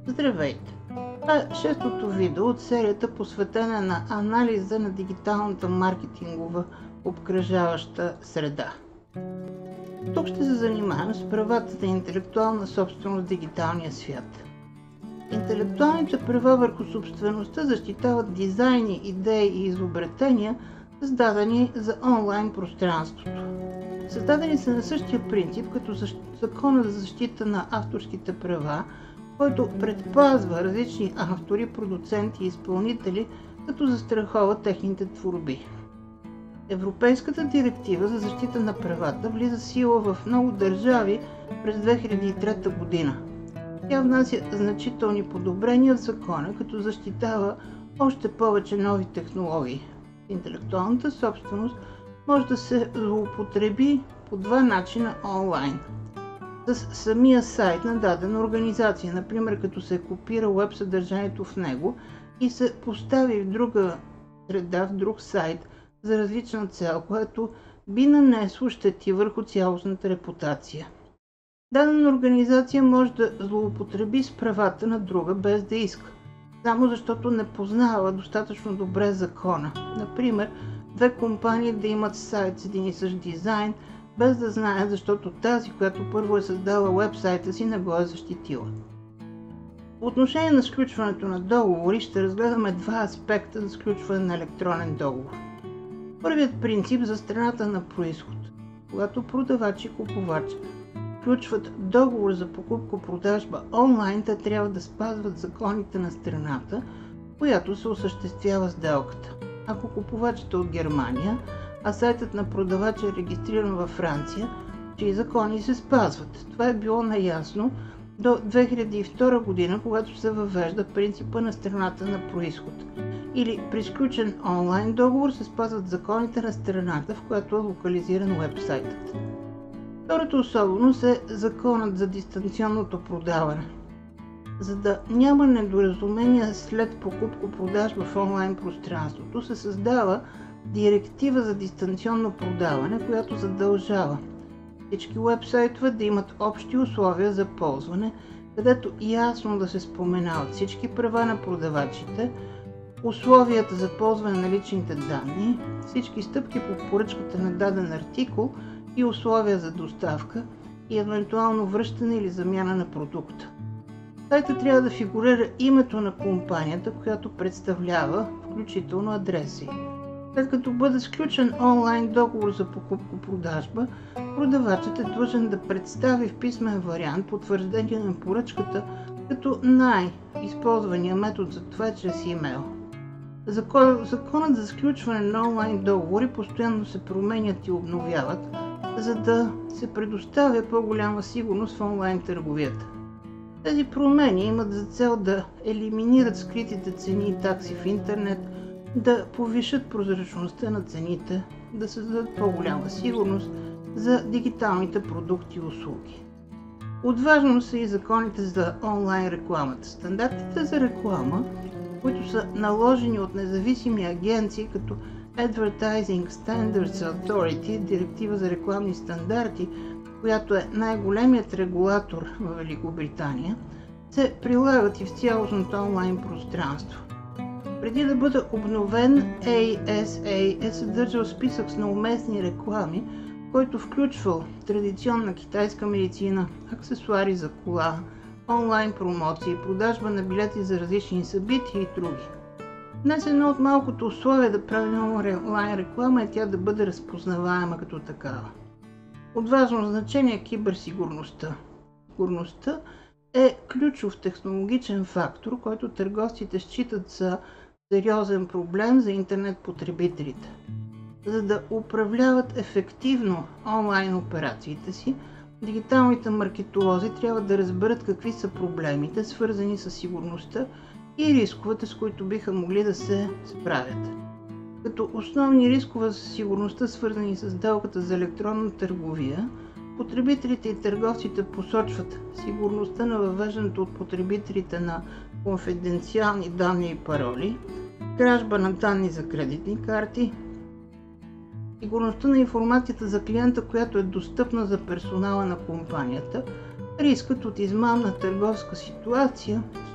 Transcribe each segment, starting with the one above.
Здравейте! Това е шестото видео от серията, посветена на анализа на дигиталната маркетингова обкръжаваща среда. Тук ще се занимаем с правата на интелектуална собственост в дигиталния свят. Интелектуалните права върху собствеността защитават дизайни, идеи и изобретения, създадени за онлайн пространството. Създадени са на същия принцип като Закона за защита на авторските права, който предпазва различни автори, продуценти и изпълнители, като застрахова техните творби. Европейската директива за защита на правата влиза в сила в много държави през 2003 година. Тя внася значителни подобрения в закона, като защитава още повече нови технологии. Интелектуалната собственост може да се злоупотреби по два начина онлайн. С самия сайт на дадена организация, например като се копира веб съдържанието в него и се постави в друга среда, в друг сайт за различна цел, което би нанесло щети върху цялостната репутация. Дадена организация може да злоупотреби с правата на друга без да иска, само защото не познава достатъчно добре закона. Например, две компании да имат сайт с един и същ дизайн, без да знаят, защото тази, която първо е създала уебсайта си, не го е защитила. По отношение на сключването на договори ще разгледаме два аспекта за сключване на електронен договор. Първият принцип за страната на произход. Когато продавач и купувач сключват договор за покупко-продажба онлайн, те трябва да спазват законите на страната, в която се осъществява сделката. Ако купувачът е от Германия, а сайтът на продавача е регистриран във Франция, чии закони се спазват. Това е било наясно до 2002 година, когато се въвежда принципа на страната на произход. Или при сключен онлайн договор се спазват законите на страната, в която е локализиран уебсайтът. Втората особеност е законът за дистанционното продаване. За да няма недоразумения след покупко-продажба в онлайн пространството, се създава Директива за дистанционно продаване, която задължава всички уебсайтове да имат общи условия за ползване, където ясно да се споменават всички права на продавачите, условията за ползване на личните данни, всички стъпки по поръчката на даден артикул и условия за доставка и евентуално връщане или замяна на продукта. В сайта трябва да фигурира името на компанията, която представлява, включително адреси. След като бъде сключен онлайн договор за покупко-продажба, продавачът е длъжен да представи в писмен вариант потвърждение на поръчката, като най-използвания метод за това е чрез имейл. Законът за сключване на онлайн договори постоянно се променят и обновяват, за да се предоставя по-голяма сигурност в онлайн търговията. Тези промени имат за цел да елиминират скритите цени и такси в интернет, да повишат прозрачността на цените, да създадат по-голяма сигурност за дигиталните продукти и услуги. От важност са и законите за онлайн рекламата. Стандартите за реклама, които са наложени от независими агенции като Advertising Standards Authority, директива за рекламни стандарти, която е най-големият регулатор в Великобритания, се прилагат и в цялостното онлайн пространство. Преди да бъде обновен, ASA е съдържал списък с неуместни реклами, който включвал традиционна китайска медицина, аксесуари за кола, онлайн промоции, продажба на билети за различни събития и други. Днес едно от малкото условия да правим онлайн реклама е тя да бъде разпознаваема като такава. От важно значение е киберсигурността. Сигурността е ключов технологичен фактор, който търговците считат за сериозен проблем за интернет потребителите. За да управляват ефективно онлайн операциите си, дигиталните маркетолози трябва да разберат какви са проблемите, свързани с сигурността и рисковете, с които биха могли да се справят. Като основни рискове за сигурността, свързани с сделката за електронна търговия, потребителите и търговците посочват сигурността на въвеждането от потребителите на конфиденциални данни и пароли, кражба на данни за кредитни карти, сигурността на информацията за клиента, която е достъпна за персонала на компанията, рискът от измамна търговска ситуация,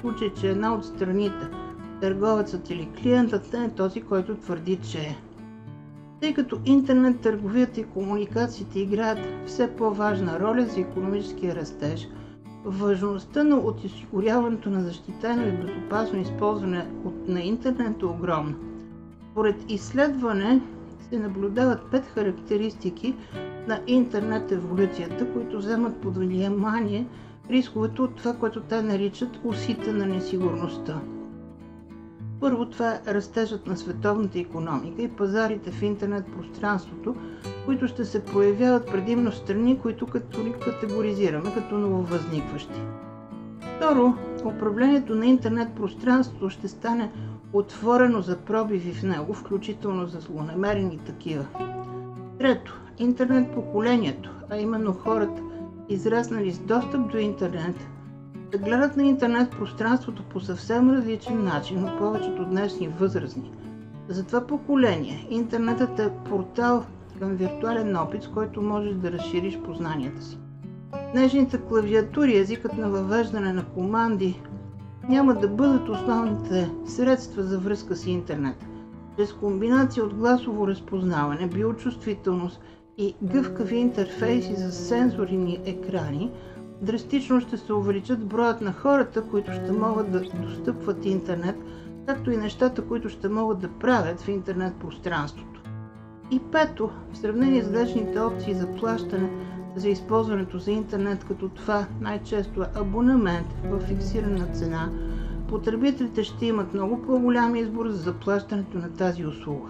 случай, че една от страните, търговецът или клиентът, не е този, който твърди, че е. Тъй като интернет търговията и комуникациите играят все по-важна роля за икономическия растеж, важността на осигуряването на защитено и безопасно използване на интернет е огромна. Според изследване се наблюдават 5 характеристики на интернет еволюцията, които вземат под внимание рисковете от това, което те наричат осите на несигурността. Първо, това е растежът на световната икономика и пазарите в интернет пространството, които ще се проявяват предимно в страни, които категоризираме като нововъзникващи. Второ, управлението на интернет пространството ще стане отворено за пробиви в него, включително за злонамерени такива. Трето, интернет поколението, а именно хората, израснали с достъп до интернет, да гледат на интернет пространството по съвсем различен начин от повечето днешни възрастни. За това поколение интернетът е портал към виртуален опит, с който можеш да разшириш познанията си. Днешните клавиатури, езикът на въвеждане на команди, няма да бъдат основните средства за връзка с интернет. Чрез комбинация от гласово разпознаване, биочувствителност и гъвкави интерфейси за сензорни екрани, драстично ще се увеличат броят на хората, които ще могат да достъпват интернет, както и нещата, които ще могат да правят в интернет пространството. И пето, в сравнение с днешните опции за плащане за използването за интернет, като това най-често е абонамент в фиксирана цена, потребителите ще имат много по-голям избор за заплащането на тази услуга.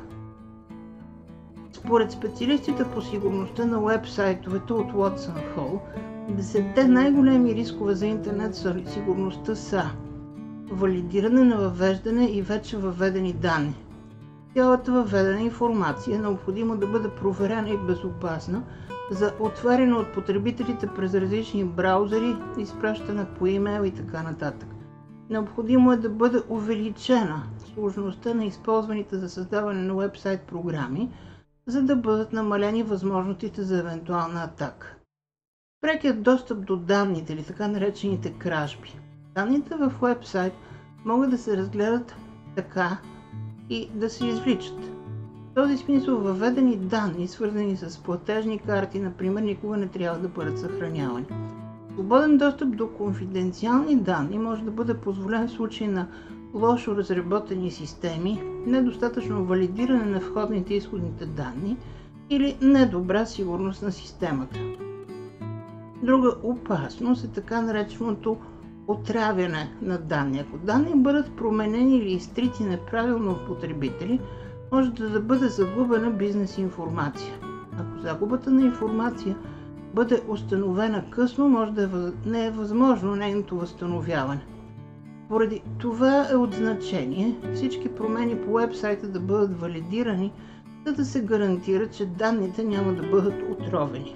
Според специалистите по сигурността на уебсайтовете от Watson Hall, 10 най-големи рискове за интернет сигурността са валидиране на въвеждане и вече въведени данни. Цялата въведена информация е необходимо да бъде проверена и безопасна за отваряне от потребителите през различни браузъри, изпращане по имейл и така нататък. Необходимо е да бъде увеличена сложността на използваните за създаване на уебсайт програми, за да бъдат намалени възможностите за евентуална атака. Прекият достъп до данните или така наречените кражби. Данните в уебсайт могат да се разгледат така и да се извличат. В този смисъл въведени данни, свързани с платежни карти, например, никога не трябва да бъдат съхранявани. Свободен достъп до конфиденциални данни може да бъде позволен в случай на лошо разработени системи, недостатъчно валидиране на входните и изходните данни или недобра сигурност на системата. Друга опасност е така нареченото отравяне на данни. Ако данни бъдат променени или изтрити неправилно от потребители, може да бъде загубена бизнес информация. Ако загубата на информация бъде установена късно, може да не е възможно нейното възстановяване. Поради това е от значение всички промени по уебсайта да бъдат валидирани, за да се гарантира, че данните няма да бъдат отровени.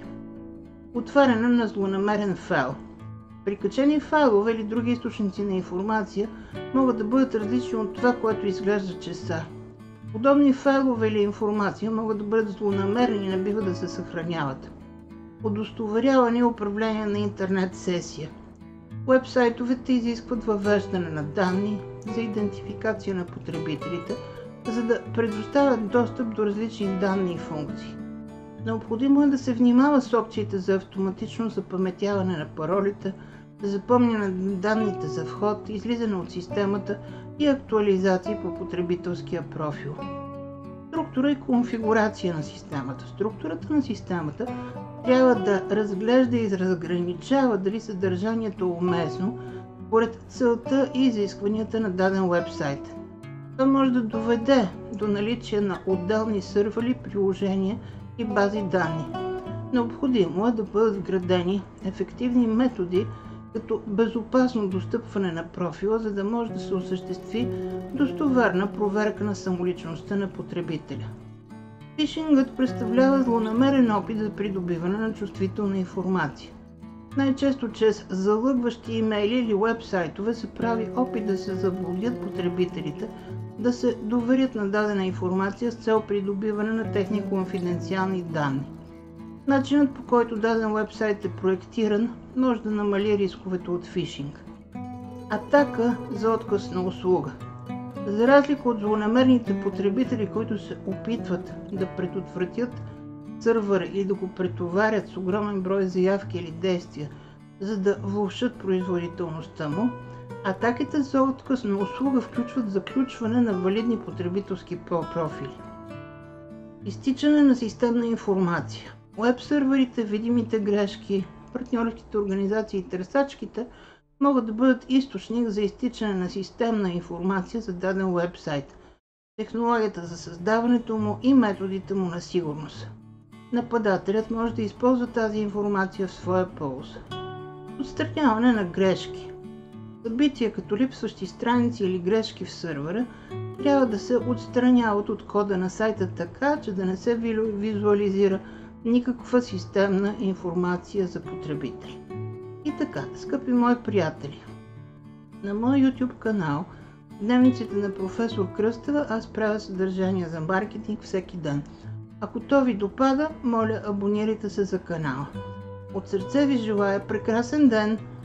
Отваряне на злонамерен файл. Прикачени файлове или други източници на информация могат да бъдат различни от това, което изглежда, че са. Подобни файлове или информация могат да бъдат злонамерени и не бива да се съхраняват. Удостоверяване и управление на интернет сесия. Уебсайтовете изискват въвеждане на данни за идентификация на потребителите, за да предоставят достъп до различни данни и функции. Необходимо е да се внимава с опциите за автоматично запаметяване на паролите, запомняне на данните за вход, излизане от системата и актуализации по потребителския профил. Структура и конфигурация на системата. Структурата на системата трябва да разглежда и разграничава дали съдържанието е уместно според целта и изискванията на даден уебсайт. Това може да доведе до наличие на отделни сървъри, приложения и бази данни. Необходимо е да бъдат вградени ефективни методи, като безопасно достъпване на профила, за да може да се осъществи достоверна проверка на самоличността на потребителя. Фишингът представлява злонамерен опит за придобиване на чувствителна информация. Най-често чрез залъгващи имейли или уебсайтове се прави опит да се заблудят потребителите, да се доверят на дадена информация с цел придобиване на техни конфиденциални данни. Начинът, по който даден уебсайт е проектиран, може да намали рисковете от фишинг. Атака за отказ на услуга. За разлика от злонамерните потребители, които се опитват да предотвратят сървъра или да го претоварят с огромен брой заявки или действия, за да влошат производителността му, атаките за отказ на услуга включват заключване на валидни потребителски профили, изтичане на системна информация, уеб-сървърите, видимите грешки, партньорските организации и търсачките могат да бъдат източник за изтичане на системна информация за даден уебсайт, технологията за създаването му и методите му на сигурност. Нападателят може да използва тази информация в своя полза. Отстраняване на грешки. Събития като липсващи страници или грешки в сървъра трябва да се отстраняват от кода на сайта така, че да не се визуализира никаква системна информация за потребители. И така, скъпи мои приятели, на мой YouTube канал, дневниците на професор Кръстева, аз правя съдържание за маркетинг всеки ден. Ако то ви допада, моля, абонирайте се за канала. От сърце ви желая прекрасен ден!